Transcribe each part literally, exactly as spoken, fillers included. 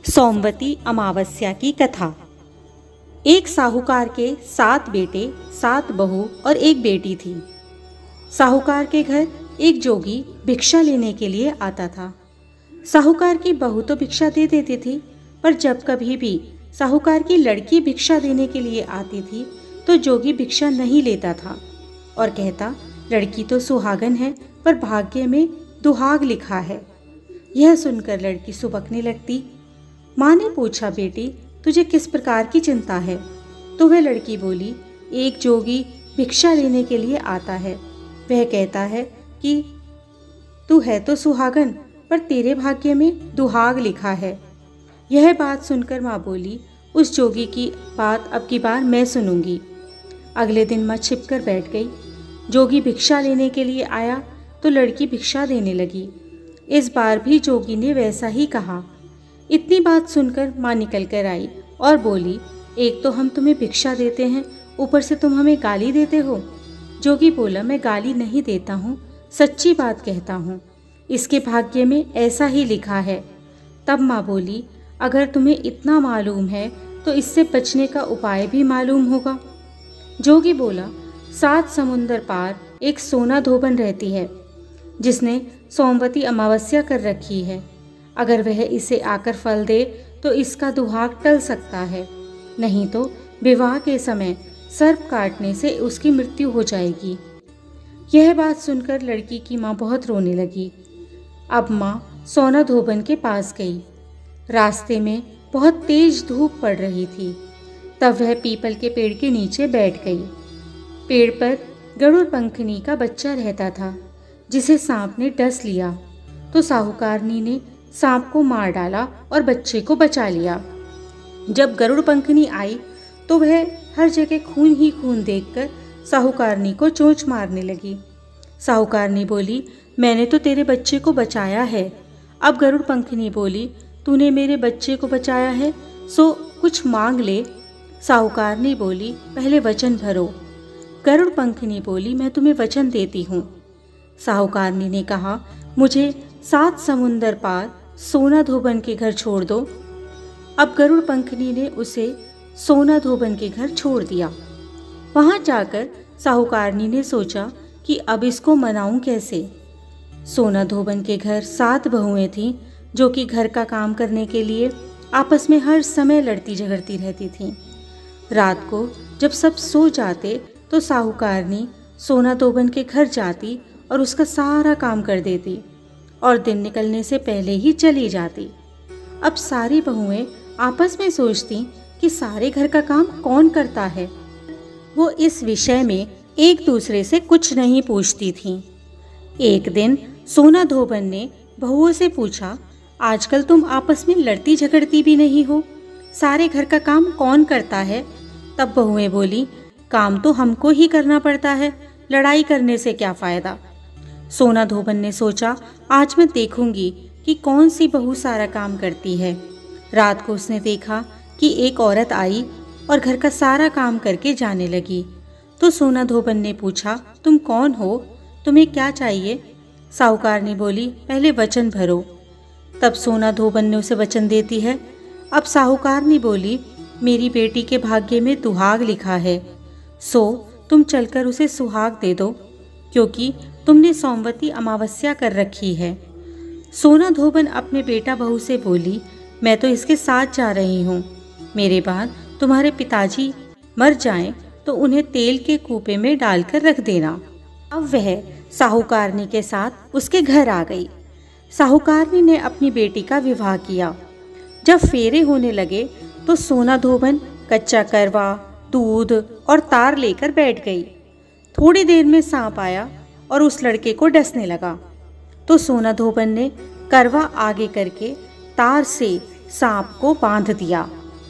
सोमवती अमावस्या की कथा। एक साहूकार के सात बेटे, सात बहू और एक बेटी थी। साहूकार के घर एक जोगी भिक्षा लेने के लिए आता था। साहूकार की बहू तो भिक्षा दे देती थी, पर जब कभी भी साहूकार की लड़की भिक्षा देने के लिए आती थी तो जोगी भिक्षा नहीं लेता था और कहता, लड़की तो सुहागन है पर भाग्य में दुहाग लिखा है। यह सुनकर लड़की सुबकने लगती। माँ ने पूछा, बेटी तुझे किस प्रकार की चिंता है? तो वह लड़की बोली, एक जोगी भिक्षा लेने के लिए आता है। वह कहता है कि तू है तो सुहागन पर तेरे भाग्य में दुहाग लिखा है। यह बात सुनकर माँ बोली, उस जोगी की बात अब की बार मैं सुनूंगी। अगले दिन माँ छिप कर बैठ गई। जोगी भिक्षा लेने के लिए आया तो लड़की भिक्षा देने लगी। इस बार भी जोगी ने वैसा ही कहा। इतनी बात सुनकर माँ निकल कर आई और बोली, एक तो हम तुम्हें भिक्षा देते हैं, ऊपर से तुम हमें गाली देते हो। जोगी बोला, मैं गाली नहीं देता हूँ, सच्ची बात कहता हूँ, इसके भाग्य में ऐसा ही लिखा है। तब माँ बोली, अगर तुम्हें इतना मालूम है तो इससे बचने का उपाय भी मालूम होगा। जोगी बोला, सात समुंदर पार एक सोना धोबन रहती है जिसने सोमवती अमावस्या कर रखी है। अगर वह इसे आकर फल दे तो इसका दुहाग टल सकता है, नहीं तो विवाह के समय सर्प काटने से उसकी मृत्यु हो जाएगी। यह बात सुनकर लड़की की माँ बहुत रोने लगी। अब माँ सोना धोबन के पास गई। रास्ते में बहुत तेज धूप पड़ रही थी। तब वह पीपल के पेड़ के नीचे बैठ गई। पेड़ पर गरुड़ पंखनी का बच्चा रहता था जिसे सांप ने डस लिया तो साहूकारनी ने सांप को मार डाला और बच्चे को बचा लिया। जब गरुड़ पंखनी आई तो वह हर जगह खून ही खून देखकर साहूकारनी को चोंच मारने लगी। साहूकारनी बोली, मैंने तो तेरे बच्चे को बचाया है। अब गरुड़ पंखनी बोली, तूने मेरे बच्चे को बचाया है सो कुछ मांग ले। साहूकारनी बोली, पहले वचन भरो। गरुड़ पंखनी बोली, मैं तुम्हें वचन देती हूँ। साहूकारनी ने कहा, मुझे सात समुंदर पार सोना धोबन के घर छोड़ दो। अब गरुड़ पंखनी ने उसे सोना धोबन के घर छोड़ दिया। वहां जाकर साहूकारनी ने सोचा कि अब इसको मनाऊं कैसे। सोना धोबन के घर सात बहुएं थीं जो कि घर का काम करने के लिए आपस में हर समय लड़ती झगड़ती रहती थीं। रात को जब सब सो जाते तो साहूकारनी सोना धोबन के घर जाती और उसका सारा काम कर देती और दिन निकलने से पहले ही चली जाती। अब सारी बहुएं आपस में सोचती कि सारे घर का काम कौन करता है। वो इस विषय में एक दूसरे से कुछ नहीं पूछती थीं। एक दिन सोना धोबन ने बहुओं से पूछा, आजकल तुम आपस में लड़ती झगड़ती भी नहीं हो, सारे घर का काम कौन करता है? तब बहुएं बोली, काम तो हमको ही करना पड़ता है, लड़ाई करने से क्या फ़ायदा। सोना धोबन ने सोचा, आज मैं देखूंगी कि कौन सी बहू सारा काम करती है। रात को उसने देखा कि एक औरत आई और घर का सारा काम करके जाने लगी। तो सोना धोबन ने पूछा, तुम कौन हो, तुम्हें क्या चाहिए? साहूकारनी बोली, पहले वचन भरो। तब सोना धोबन ने उसे वचन देती है। अब साहूकारनी बोली, मेरी बेटी के भाग्य में दुहाग लिखा है, सो तुम चलकर उसे सुहाग दे दो क्योंकि तुमने सोमवती अमावस्या कर रखी है। सोना धोबन अपने बेटा बहू से बोली, मैं तो इसके साथ जा रही हूँ, मेरे बाद तुम्हारे पिताजी मर जाएं तो उन्हें तेल के कूपे में डालकर रख देना। अब वह साहूकारनी के साथ उसके घर आ गई। साहूकारनी ने अपनी बेटी का विवाह किया। जब फेरे होने लगे तो सोना धोबन कच्चा करवा, दूध और तार लेकर बैठ गई। थोड़ी देर में सांप आया और उस लड़के को डसने लगा तो सोना धोबन ने करवा आगे करके तार से सांप को बांध दिया।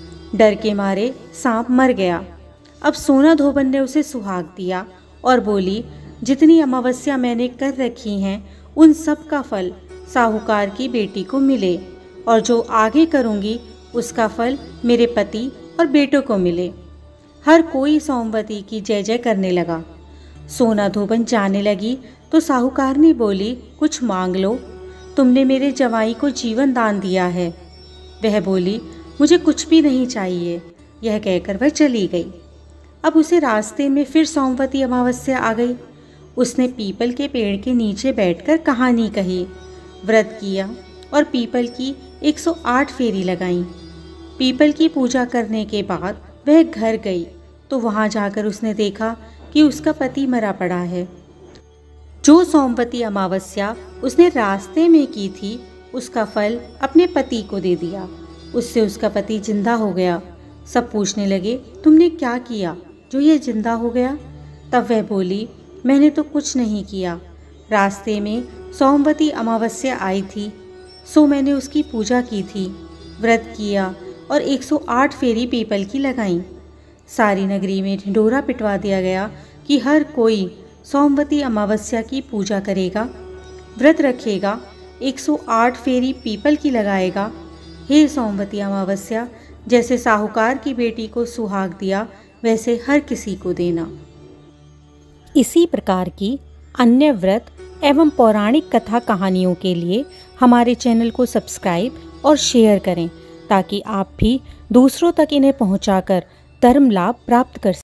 डर के मारे सांप मर गया। अब सोना धोबन ने उसे सुहाग दिया और बोली, जितनी अमावस्या मैंने कर रखी हैं उन सब का फल साहूकार की बेटी को मिले और जो आगे करूँगी उसका फल मेरे पति और बेटों को मिले। हर कोई सोमवती की जय जय करने लगा। सोना धोबन जाने लगी तो साहूकारनी बोली, कुछ मांग लो, तुमने मेरे जवाई को जीवन दान दिया है। वह बोली, मुझे कुछ भी नहीं चाहिए। यह कहकर वह चली गई। अब उसे रास्ते में फिर सोमवती अमावस्या आ गई। उसने पीपल के पेड़ के नीचे बैठकर कहानी कही, व्रत किया और पीपल की एक सौ आठ फेरी लगाई। पीपल की पूजा करने के बाद वह घर गई तो वहां जाकर उसने देखा कि उसका पति मरा पड़ा है। जो सोमवती अमावस्या उसने रास्ते में की थी, उसका फल अपने पति को दे दिया। उससे उसका पति जिंदा हो गया। सब पूछने लगे, तुमने क्या किया जो ये जिंदा हो गया? तब वह बोली, मैंने तो कुछ नहीं किया। रास्ते में सोमवती अमावस्या आई थी, सो मैंने उसकी पूजा की थी, व्रत किया और एक सौ आठ फेरी पीपल की लगाई। सारी नगरी में ढिंढोरा पिटवा दिया गया कि हर कोई सोमवती अमावस्या की पूजा करेगा, व्रत रखेगा, एक सौ आठ फेरी पीपल की लगाएगा। हे सोमवती अमावस्या, जैसे साहूकार की बेटी को सुहाग दिया, वैसे हर किसी को देना। इसी प्रकार की अन्य व्रत एवं पौराणिक कथा कहानियों के लिए हमारे चैनल को सब्सक्राइब और शेयर करें, ताकि आप भी दूसरों तक इन्हें पहुंचाकर धर्म लाभ प्राप्त कर सकें।